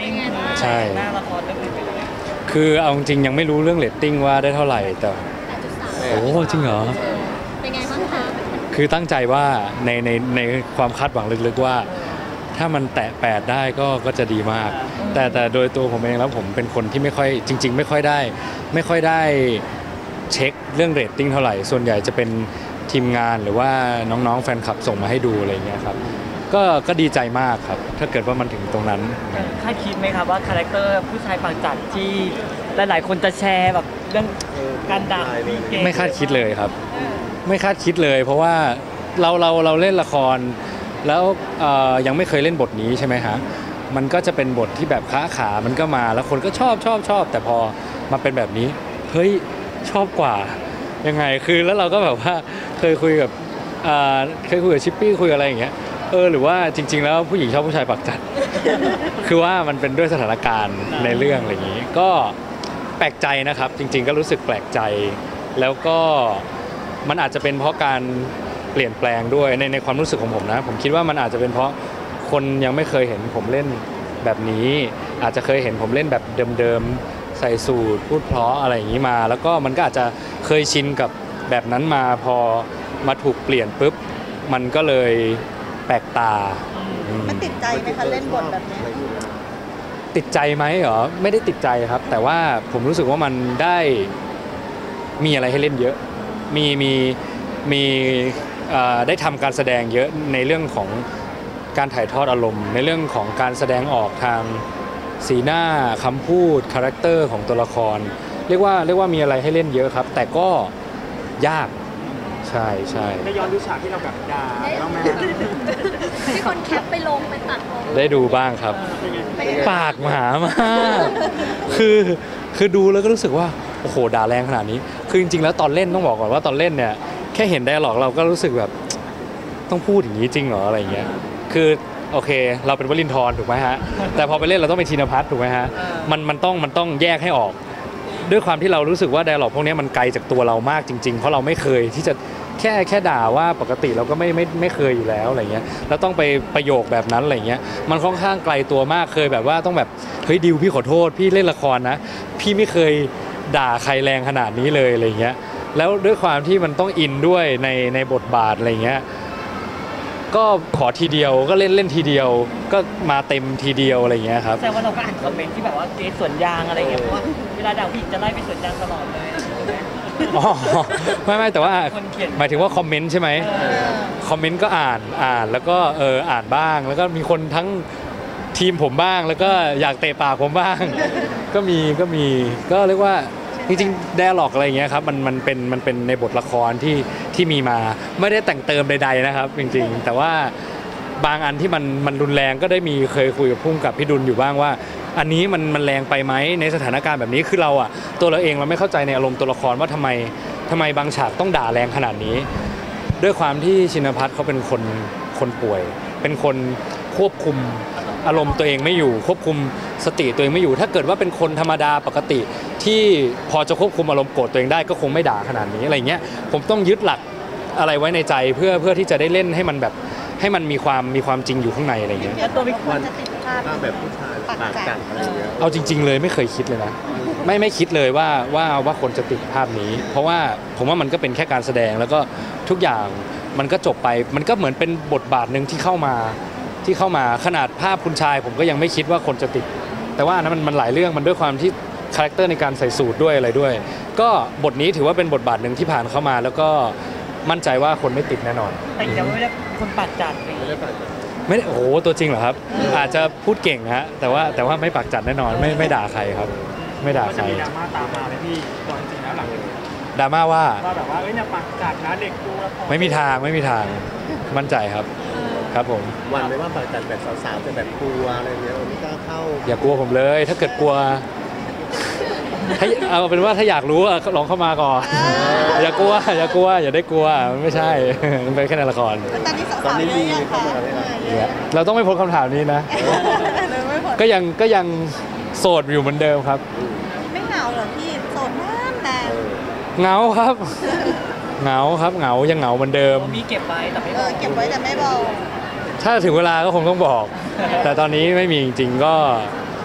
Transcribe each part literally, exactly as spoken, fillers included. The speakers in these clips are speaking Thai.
ติ้งใช่หน้าละครเรื่องอื่นไปเลยคือเอาจริงยังไม่รู้เรื่องเรตติ้งว่าได้เท่าไหร่แต่โอ้จริงเหรอเป็นไงบ้างคะคือตั้งใจว่าในในในความคาดหวังลึกๆว่า ถ้ามันแตะแปดได้ก็ก็จะดีมาก แต่แต่โดยตัวผมเองแล้วผมเป็นคนที่ไม่ค่อยจริงๆไม่ค่อยได้ไม่ค่อยได้เช็คเรื่องเรตติ้งเท่าไหร่ส่วนใหญ่จะเป็นทีมงานหรือว่าน้องๆแฟนคลับส่งมาให้ดูอะไรเงี้ยครับก็ก็ดีใจมากครับถ้าเกิดว่ามันถึงตรงนั้นคาดคิดไหมครับว่าคาแรคเตอร์ผู้ชายปากจัดที่หลายๆคนจะแชร์แบบเรื่องการด่าไม่คาดคิดเลยครับไม่คาดคิดเลยเพราะว่าเราเราเราเล่นละครแล้วยังไม่เคยเล่นบทนี้ใช่ไหมฮะมันก็จะเป็นบทที่แบบค้าขามันก็มาแล้วคนก็ชอบชอบชอบแต่พอมาเป็นแบบนี้เฮ้ยชอบกว่ายังไงคือแล้วเราก็แบบว่าเคยคุยกับเคยคุยกับชิปปี้คุยอะไรอย่างเงี้ยเออหรือว่าจริงๆแล้วผู้หญิงชอบผู้ชายปากจัด คือว่ามันเป็นด้วยสถานการณ์ในเรื่องอะไรอย่างนี้ก็แปลกใจนะครับจริงๆก็รู้สึกแปลกใจแล้วก็มันอาจจะเป็นเพราะการเปลี่ยนแปลงด้วยในในความรู้สึกของผมนะผมคิดว่ามันอาจจะเป็นเพราะคนยังไม่เคยเห็นผมเล่นแบบนี้อาจจะเคยเห็นผมเล่นแบบเดิมๆใส่สูทพูดเพราะอะไรอย่างนี้มาแล้วก็มันก็อาจจะเคยชินกับแบบนั้นมาพอมาถูกเปลี่ยนปุ๊บมันก็เลยแปลกตามันติดใจไหมคะเล่นบทแบบนี้ติดใจไหมเหรอไม่ได้ติดใจครับแต่ว่าผมรู้สึกว่ามันได้มีอะไรให้เล่นเยอะมีมีมีได้ทำการแสดงเยอะในเรื่องของการถ่ายทอดอารมณ์ในเรื่องของการแสดงออกทางสีหน้าคำพูดคาแรคเตอร์ของตัวละครเรียกว่าเรียกว่ามีอะไรให้เล่นเยอะครับแต่ก็ยากใช่ใช่ได้ย้อนดูฉากที่เราแบบด่าแล้วแม่ที่คนแคปไปลงไปตัดลงได้ดูบ้างครับปากหมามากคือคือดูแล้วก็รู้สึกว่าโอ้โหด่าแรงขนาดนี้คือจริงๆแล้วตอนเล่นต้องบอกก่อนว่าตอนเล่นเนี่ยแค่เห็นไดอะล็อกเราก็รู้สึกแบบต้องพูดอย่างนี้จริงเหรออะไรเงี้ยคือโอเคเราเป็นวลินทร์ถูกไหมฮะแต่พอไปเล่นเราต้องเป็นธีรพัฒน์ถูกไหมฮะมันมันต้องมันต้องแยกให้ออกด้วยความที่เรารู้สึกว่าไดอะล็อกพวกนี้มันไกลจากตัวเรามากจริงๆเพราะเราไม่เคยที่จะแค่แค่ด่าว่าปกติเราก็ไม่ไม่ไม่เคยอยู่แล้วอะไรเงี้ยแล้วต้องไปประโยคแบบนั้นอะไรเงี้ยมันค่อนข้างไกลตัวมากเคยแบบว่าต้องแบบเฮ้ยดิวพี่ขอโทษพี่เล่นละครนะพี่ไม่เคยด่าใครแรงขนาดนี้เลยอะไรเงี้ยแล้วด้วยความที่มันต้องอินด้วยในในบทบาทอะไรเงี้ยก็ขอทีเดียวก็เล่นเล่นทีเดียวก็มาเต็มทีเดียวอะไรเงี้ยครับแต่ว่าเราก็อ่านคอมเมนต์ที่แบบว่าเกสสวนยางอะไรเงี้ยเพราะว่าเวลาด่าผู้หญิงจะไล่ไปสวนยางตลอดเลยอ๋อไม่ไม่แต่ว่าหมายถึงว่าคอมเมนต์ใช่ไหมคอมเมนต์ก็อ่านอ่านแล้วก็เอออ่านบ้างแล้วก็มีคนทั้งทีมผมบ้างแล้วก็อยากเตะปากผมบ้างก็มีก็มีก็เรียกว่าจริงๆไดอะล็อกอะไรอย่างเงี้ยครับมันมันเป็นมันเป็นในบทละครที่ที่มีมาไม่ได้แต่งเติมใดๆนะครับจริงๆแต่ว่าบางอันที่มันมันรุนแรงก็ได้มีเคยคุยกับพุ่งกับพี่ดุลอยู่บ้างว่าอันนี้มันมันแรงไปไหมในสถานการณ์แบบนี้คือเราอะตัวเราเองเราไม่เข้าใจในอารมณ์ตัวละครว่าทำไมทำไมบางฉากต้องด่าแรงขนาดนี้ด้วยความที่ชินภัทรเขาเป็นคนคนป่วยเป็นคนควบคุมอารมณ์ตัวเองไม่อยู่ควบคุมสติตัวเองไม่อยู่ถ้าเกิดว่าเป็นคนธรรมดาปกติที่พอจะควบคุมอารมณ์โกรธตัวเองได้ก็คงไม่ด่าขนาดนี้อะไรเงี้ยผมต้องยึดหลักอะไรไว้ในใจเพื่อเพื่อที่จะได้เล่นให้มันแบบให้มันมีความมีความจริงอยู่ข้างในอะไรเงี้ยแล้วตัวพี่ควรจะติดภาพแบบผู้ชายปากจัดอะไรเงี้ยเอาจริงๆเลยไม่เคยคิดเลยนะไม่ไม่คิดเลยว่าว่าว่าคนจะติดภาพนี้เพราะว่าผมว่ามันก็เป็นแค่การแสดงแล้วก็ทุกอย่างมันก็จบไปมันก็เหมือนเป็นบทบาทนึงที่เข้ามาที่เข้ามาขนาดภาพคุณชายผมก็ยังไม่คิดว่าคนจะติดแต่ว่านั้นมันมันหลายเรื่องมันด้วยความที่คาแรคเตอร์ในการใส่สูทด้วยอะไรด้วยก็บทนี้ถือว่าเป็นบทบาทหนึ่งที่ผ่านเข้ามาแล้วก็มั่นใจว่าคนไม่ติดแน่นอนแต่ยังไม่ได้คนปากจัดไม่ได้ปากจัดไม่โอ้โหตัวจริงเหรอครับอาจจะพูดเก่งฮะแต่ว่าแต่ว่าไม่ปากจัดแน่นอนไม่ไม่ด่าใครครับไม่ด่าใครก็จะมีดราม่าตามมาเลยพี่ตอนจริงแล้วหลังดราม่าว่าว่าแบบว่าเอ้ยเนี่ยปากจัดนะเด็กกลัวไม่มีทางไม่มีทางมั่นใจครับครับผมวันไม่ว่าปากจัดแบบสาวๆจะแบบกลัวอะไรเงี้ยไม่กล้าเข้าอย่ากลัวผมเลยถ้าเกิดกลัวถ้าเอาเป็นว่าถ้าอยากรู้ลองเข้ามาก่อนอย่ากลัวอย่ากลัวอย่าได้กลัวไม่ใช่มันเป็นแค่ในละครตอนนี้สาวๆเยอะยังคะเราต้องไม่พ้นคำถามนี้นะก็ยังก็ยังโสดอยู่เหมือนเดิมครับไม่เหงาหรอพี่โสดนานนานเหงาครับเหงาครับเหงายังเหงาเหมือนเดิมมีเก็บไว้แต่ไม่บอกเก็บไว้แต่ไม่บอกถ้าถึงเวลาก็คงต้องบอกแต่ตอนนี้ไม่มีจริงๆก็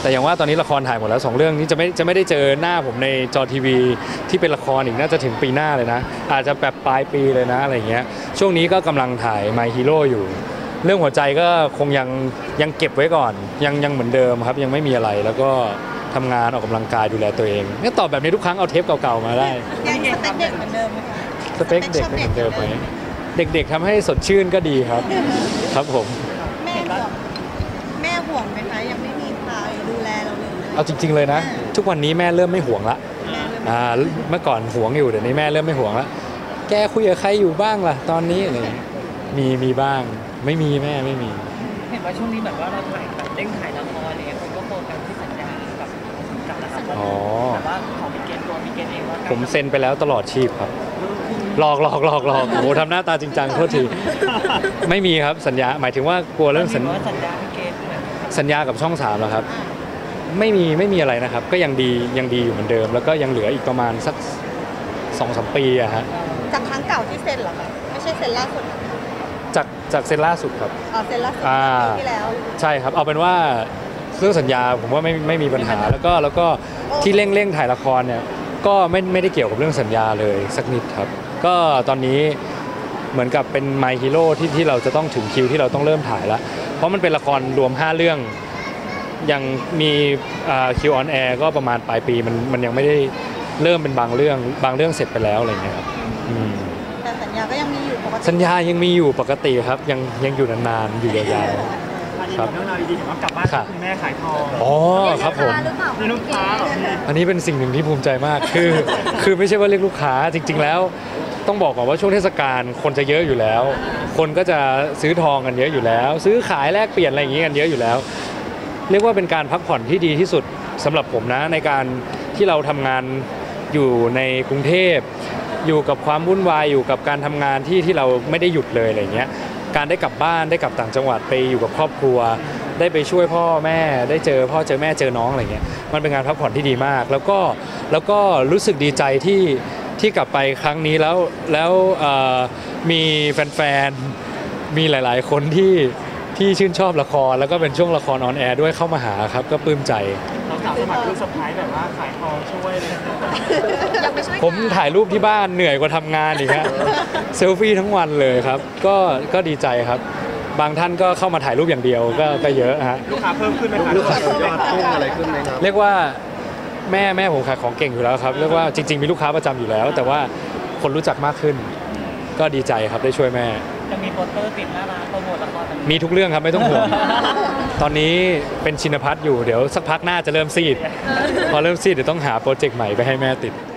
แต่อย่างว่าตอนนี้ละครถ่ายหมดแล้วสองเรื่องนี้จะไม่จะไม่ได้เจอหน้าผมในจอทีวีที่เป็นละครอีกน่าจะถึงปีหน้าเลยนะอาจจะแบบปลายปีเลยนะอะไรเงี้ยช่วงนี้ก็กำลังถ่าย My Hero อยู่ เรื่องหัวใจก็คงยังยังเก็บไว้ก่อนยังยังเหมือนเดิมครับยังไม่มีอะไรแล้วก็ทำงานออกกำลังกายดูแลตัวเองเนี่ยตอบแบบนี้ทุกครั้งเอาเทปเก่าๆมาได้ยังสเปคเด็กเหมือนเดิมไหมคะสเปคเด็กเหมือนเดิมไหมเด็กๆทำให้สดชื่นก็ดีครับครับผมแม่ห่วงแม่ห่วงไหมคะยังไม่มีใครดูแลเราเลยเอาจริง ๆเลยนะ ทุกวันนี้แม่เริ่มไม่ห่วงละแม่เลยอ่าเมื่อก่อนห่วงอยู่เดี๋ยวนี้แม่เริ่มไม่ห่วงละแกคุยกับใครอยู่บ้างล่ะตอนนี้อะไรอย่างเงี้ยมีมีบ้างไม่มีแม่ไม่มีเห็นว่าช่วงนี้แบบว่าเราถ่ายแบบเร่งถ่ายละครอะไรเงี้ยคนก็โฟกัสที่สัญญากับกับละครอ๋อแต่ว่าของมีเกณฑ์ตัวมีเกณฑ์เองว่าผมเซ็นไปแล้วตลอดชีพครับหลอกหลอกหลอกหลอกโอ้โหทำหน้าตาจริงจังโทษทีไม่มีครับสัญญาหมายถึงว่ากลัวเรื่องสัญว่าสัญญามีเกณฑ์เหมือนสัญญากับช่องสามแล้วครับ ไม่มีไม่มีอะไรนะครับ ก็ยังดียังดีอยู่เหมือนเดิม แล้วก็ยังเหลืออีกประมาณสักสองสามปีอะฮะจากครั้งเก่าที่เซ็นเหรอคะไม่ใช่เซ็นล่าสุดจากจากเซ็นล่าสุดครับอ๋อเซ็นล่าสุดอ่าปีที่แล้วใช่ครับเอาเป็นว่าเรื่องสัญญาผมว่าไม่ไม่มีปัญหาแล้วก็แล้วก็ที่เร่งเร่งถ่ายละครเนี่ยก็ไม่ไม่ได้เกี่ยวกับเรื่องสัญญาเลยสักนิดครับ ก็ตอนนี้เหมือนกับเป็น My Hero ที่ที่เราจะต้องถึงคิวที่เราต้องเริ่มถ่ายแล้วเพราะมันเป็นละครรวมห้าเรื่องยังมีคิวออนแอร์ก็ประมาณปลายปีมันมันยังไม่ได้เริ่มเป็นบางเรื่องบางเรื่องเสร็จไปแล้วอะไรเงี้ยครับอืมแต่สัญญาก็ยังมีอยู่ปกติสัญญายังมีอยู่ปกติครับยังยังอยู่นานๆอยู่ยาวอันนี้เรื่องราวดีๆเห็นว่ากลับบ้านค่ะคุณแม่ขายทองๆอ๋อครับผมหรือเปล่ามีลูกค้าเหรอพี่อันนี้เป็นสิ่งหนึ่งที่ภูมิใจมาก คือ คือไม่ใช่ว่าเรียกลูกค้า จริง ๆ แล้ว ต้องบอกก่อนว่าช่วงเทศกาลคนจะเยอะอยู่แล้ว คนก็จะซื้อทองกันเยอะอยู่แล้ว ซื้อขายแลกเปลี่ยนอะไรอย่างงี้กันเยอะอยู่แล้ว เรียกว่าเป็นการพักผ่อนที่ดีที่สุดสำหรับผมนะในการที่เราทำงานอยู่ในกรุงเทพ อยู่กับความวุ่นวายอยู่กับการทำงานที่ที่เราไม่ได้หยุดเลยอะไรเงี้ย การได้กลับบ้านได้กลับต่างจังหวัดไปอยู่กับครอบครัว ได้ไปช่วยพ่อแม่ได้เจอพ่อเจอแม่เจอน้องอะไรเงี้ยมันเป็นงานพักผ่อนที่ดีมาก แล้วก็แล้วก็รู้สึกดีใจที่ที่กลับไปครั้งนี้แล้วแล้วเอ่อมีแฟนๆมีหลายๆคนที่ที่ชื่นชอบละครแล้วก็เป็นช่วงละครออนแอร์ด้วยเข้ามาหาครับก็ปลื้มใจเราสาวสมัครลูกสะพ้ายแบบว่าขายทองช่วยเลยอยากไปช่วยผมถ่ายรูปที่บ้านเหนื่อยกว่าทำงานอีกฮะ เซลฟี่ทั้งวันเลยครับ ก็ก็ดีใจครับ บางท่านก็เข้ามาถ่ายรูปอย่างเดียวก็ก็เยอะฮะลูกค้าเพิ่มขึ้นไหมครับลูกค้ายอดพุ่งอะไรขึ้นไหมครับเรียกว่าแม่แม่ผมขายของเก่งอยู่แล้วครับเรียกว่าจริง ๆมีลูกค้าประจำอยู่แล้ว แต่ว่าคนรู้จักมากขึ้น ก็ดีใจครับได้ช่วยแม่จะมีโปสเตอร์ติดหน้าร้านโปรโมทละครแบบนี้มีทุกเรื่องครับไม่ต้องห่วง ตอนนี้เป็นชินพัฒน์อยู่เดี๋ยวสักพักหน้าจะเริ่มซีด พอเริ่มซีดเดี๋ยวต้องหาโปรเจกต์ใหม่ไปให้แม่ติด